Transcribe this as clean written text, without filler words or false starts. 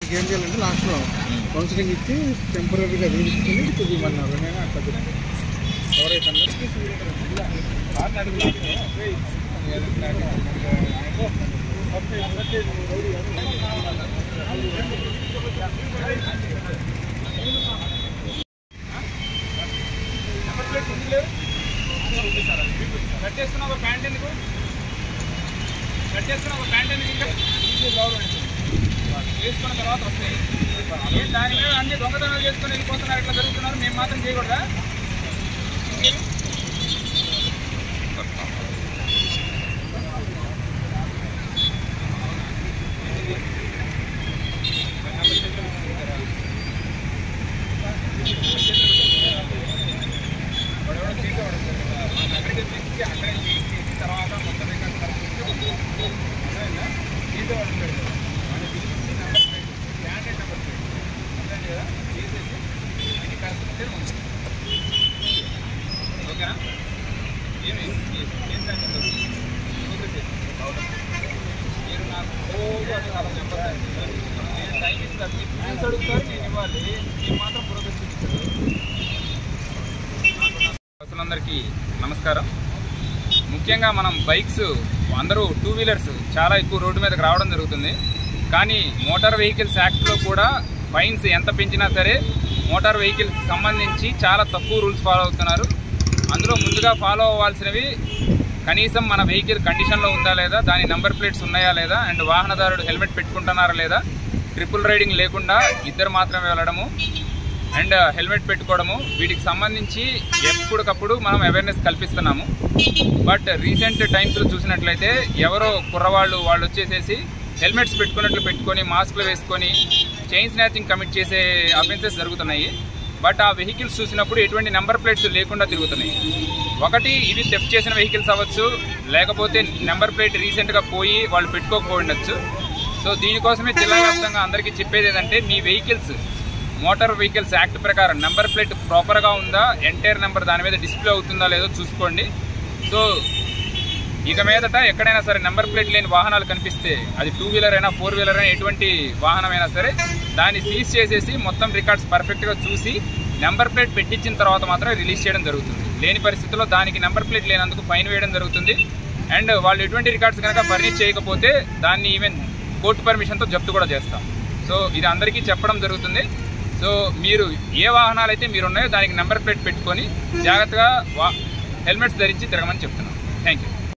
వాళ్ళకి ఏం చేయాలంటే లాస్ట్లో కౌన్సిలింగ్ ఇచ్చి టెంపరీగా తీసుకుని చూపించమన్నారు. నేను అట్లా ఎవరైతే కట్ చేసుకున్న ఒక ప్యాంట్ ఎందుకు వేసుకున్న తర్వాత వస్తాయి. దాని మీద అన్ని దొంగతనాలు చేసుకొని వెళ్ళిపోతున్నారు. ఇట్లా జరుగుతున్నారు. మేము మాత్రం చేయకూడదా? తర్వాత మొత్తం ఓకేనా? ఏమి మీరు నాకు రోజు అది అలా చెప్పాలి. నేను టైం ఇస్తాను. మీరు ఫ్రెండ్స్ అడుగుతారు, నేను ఇవ్వాలి. మీరు మాత్రం పురోగతిస్తారు. అసలందరికీ నమస్కారం. ముఖ్యంగా మనం బైక్స్ అందరూ టూ వీలర్స్ చాలా ఎక్కువ రోడ్డు మీదకి రావడం జరుగుతుంది. కానీ మోటార్ వెహికల్స్ యాక్ట్లో కూడా ఫైన్స్ ఎంత పెంచినా సరే మోటార్ వెహికల్కి సంబంధించి చాలా తక్కువ రూల్స్ ఫాలో అవుతున్నారు. అందులో ముందుగా ఫాలో అవ్వాల్సినవి కనీసం మన వెహికల్ కండిషన్లో ఉందా లేదా, దాని నెంబర్ ప్లేట్స్ ఉన్నాయా లేదా, అండ్ వాహనదారుడు హెల్మెట్ పెట్టుకుంటున్నారా లేదా, ట్రిపుల్ రైడింగ్ లేకుండా ఇద్దరు మాత్రమే వెళ్ళడము అండ్ హెల్మెట్ పెట్టుకోవడము, వీటికి సంబంధించి ఎప్పటికప్పుడు మనం అవేర్నెస్ కల్పిస్తున్నాము. బట్ రీసెంట్ టైమ్స్లో చూసినట్లయితే ఎవరో కుర్రవాళ్ళు వచ్చేసేసి హెల్మెట్స్ పెట్టుకొని మాస్క్లు వేసుకొని చైన్ స్నాచింగ్ కమిట్ చేసే అఫెన్సెస్ జరుగుతున్నాయి. బట్ ఆ వెహికల్స్ చూసినప్పుడు ఎటువంటి నెంబర్ ప్లేట్స్ లేకుండా తిరుగుతున్నాయి. ఒకటి ఇది థెఫ్ట్ చేసిన వెహికల్స్ అవ్వచ్చు, లేకపోతే నెంబర్ ప్లేట్ రీసెంట్గా పోయి వాళ్ళు పెట్టుకోకపోవచ్చు. సో దీనికోసమే జిల్లా వ్యాప్తంగా అందరికీ చెప్పేది ఏంటంటే, మీ వెహికల్స్ మోటార్ వెహికల్స్ యాక్ట్ ప్రకారం నెంబర్ ప్లేట్ ప్రాపర్గా ఉందా, ఎంటైర్ నెంబర్ దాని మీద డిస్ప్లే అవుతుందా లేదో చూసుకోండి. సో ఇక మీదట ఎక్కడైనా సరే నెంబర్ ప్లేట్ లేని వాహనాలు కనిపిస్తే, అది టూ వీలర్ అయినా ఫోర్ వీలర్ అయినా ఎటువంటి వాహనమైనా సరే దాన్ని సీజ్ చేసేసి మొత్తం రికార్డ్స్ పర్ఫెక్ట్గా చూసి నెంబర్ ప్లేట్ పెట్టించిన తర్వాత మాత్రం రిలీజ్ చేయడం జరుగుతుంది. లేని పరిస్థితుల్లో దానికి నెంబర్ ప్లేట్ లేనందుకు ఫైన్ వేయడం జరుగుతుంది. అండ్ వాళ్ళు ఎటువంటి రికార్డ్స్ కనుక ఫర్నిష్ చేయకపోతే దాన్ని ఈవెన్ కోర్టు పర్మిషన్తో జప్తు కూడా చేస్తాం. సో ఇది అందరికీ చెప్పడం జరుగుతుంది. సో మీరు ఏ వాహనాలు అయితే మీరున్నాయో దానికి నెంబర్ ప్లేట్ పెట్టుకొని జాగ్రత్తగా హెల్మెట్స్ ధరించి తిరగమని చెప్తున్నాం. Thank you.